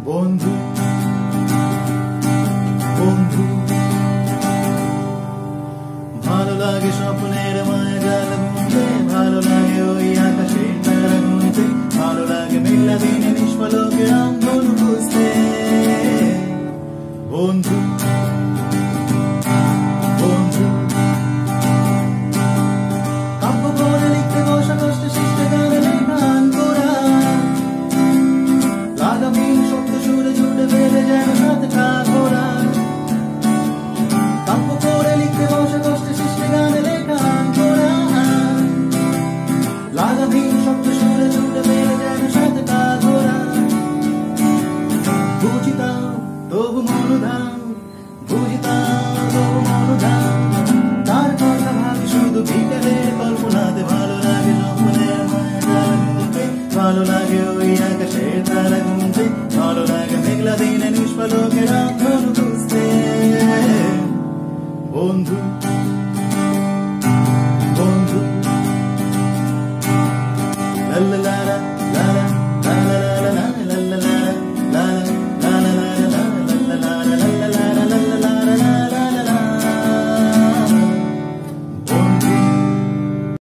বন্ধু বন্ধু ভালো লাগে স্বপ্নের মায়া জাল বুনতে, ভালো লাগে ওই আকাশের তারা গুনতে, ভালো লাগে মেঘলা দিনে নিষ্পলকে রামধন বুঝতে। বন্ধু বন্ধু কাব্য করে লিখতে বসা কষ্টে সৃষ্ট গানে লেখান করা, লাগামহীন শব্দ সুরে জুড়ে বেড়ে যেন সাতটা ঘোরা। কাব্য করে লিখতে বসা কষ্টে সৃষ্ট গানে লেখান করা, লাগামহীন শব্দ সুরে জুড়ে বেড়ে যেন সাতটা ঘোরা। বুঝিতাম তবু মনোধাম, বুঝিতাম তবু মনোধাম, তার কথা ভাবি শুধু বিকেলের কল্পনাতে। ভালো লাগে স্বপ্নের মায়া জাল বুনতে, ভালো লাগে ওই আকাশের তারা গুনতে, ভালো লাগে মেঘলা দিনে নিষ্পলকে রামধনু খুঁজতে। বন্ধু